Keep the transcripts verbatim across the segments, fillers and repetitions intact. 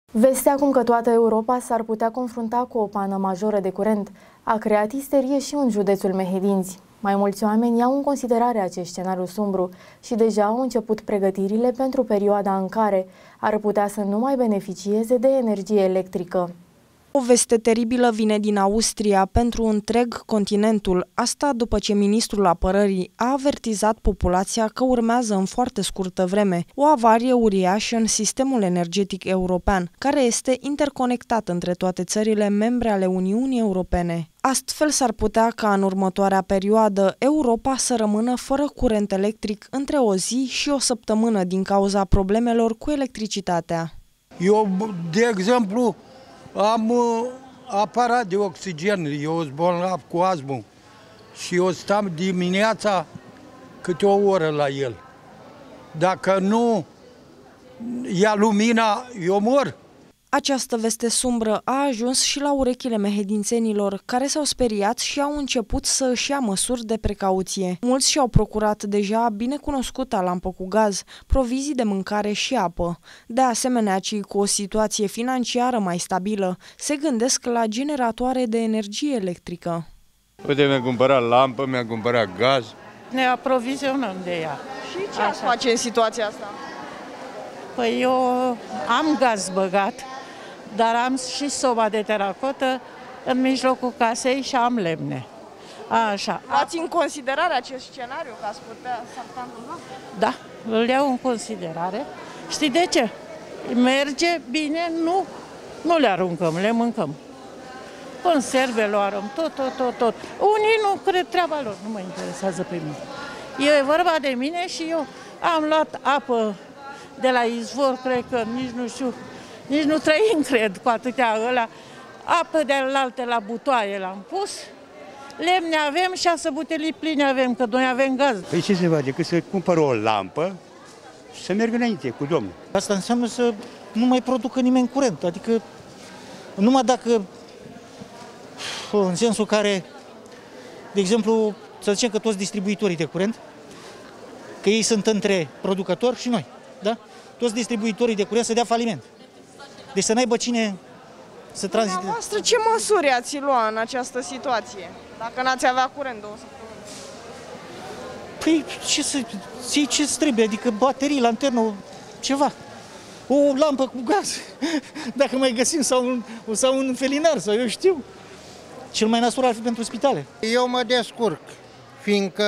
Vestea acum că toată Europa s-ar putea confrunta cu o pană majoră de curent a creat isterie și în județul Mehedinți. Mai mulți oameni iau în considerare acest scenariu sumbru și deja au început pregătirile pentru perioada în care ar putea să nu mai beneficieze de energie electrică. O veste teribilă vine din Austria pentru întreg continentul, asta după ce ministrul apărării a avertizat populația că urmează în foarte scurtă vreme o avarie uriașă în sistemul energetic european, care este interconectat între toate țările membre ale Uniunii Europene. Astfel s-ar putea ca în următoarea perioadă Europa să rămână fără curent electric între o zi și o săptămână din cauza problemelor cu electricitatea. Eu, de exemplu, am uh, aparat de oxigen, eu sunt bolnav cu astmă și eu stau dimineața câte o oră la el. Dacă nu ia lumina, eu mor. Această veste sumbră a ajuns și la urechile mehedințenilor, care s-au speriat și au început să își ia măsuri de precauție. Mulți și-au procurat deja binecunoscuta lampă cu gaz, provizii de mâncare și apă. De asemenea, cei cu o situație financiară mai stabilă se gândesc la generatoare de energie electrică. Uite, mi-a cumpărat lampă, mi-a cumpărat gaz. Ne aprovizionăm de ea. Și ce ați face în situația asta? Păi eu am gaz băgat, dar am și soba de teracotă în mijlocul casei și am lemne. Așa. Luați în considerare acest scenariu, că ați putea s-ar putea întâmpla? Da, îl iau în considerare. Știi de ce? Merge bine, nu, nu le aruncăm, le mâncăm. Conserve luarăm, tot, tot, tot, tot. Unii nu cred treaba lor, nu mă interesează pe mine. E vorba de mine și eu am luat apă de la izvor, cred că nici nu știu, nici nu trăim, cred, cu atâtea ăla. Apă de alte la butoaie l-am pus, lemne avem, șase butelii pline avem, că noi avem gaz. Păi ce se va decât să cumpără o lampă și să merg înainte cu Domnul. Asta înseamnă să nu mai producă nimeni curent, adică numai dacă, în sensul care, de exemplu, să zicem că toți distribuitorii de curent, că ei sunt între producători și noi, da? Toți distribuitorii de curent să dea faliment. Deci să n-aibă cine să tranzite. Dumneavoastră, ce măsuri ați lua în această situație, dacă n-ați avea curent două săptămâni? Păi ce să ții ce trebuie, adică baterii, lanternă, ceva. O lampă cu gaz, dacă mai găsim, sau un, sau un felinar, sau eu știu. Cel mai nasol ar fi pentru spitale. Eu mă descurc, fiindcă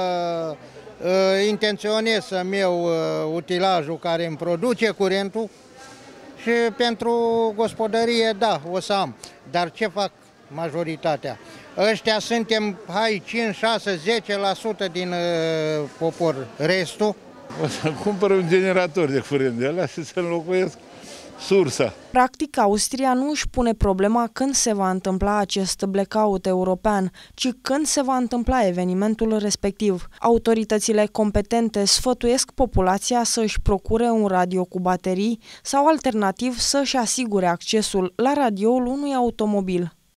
uh, intenționez să-mi iau uh, utilajul care îmi produce curentul și pentru gospodărie, da, o să am. Dar ce fac majoritatea? Ăștia suntem, hai, cinci, șase, zece la sută din uh, popor, restul. O să cumpăr un generator de curent de ăla și să înlocuiesc sursa. Practic, Austria nu își pune problema când se va întâmpla acest blackout european, ci când se va întâmpla evenimentul respectiv. Autoritățile competente sfătuiesc populația să își procure un radio cu baterii sau alternativ să își asigure accesul la radioul unui automobil.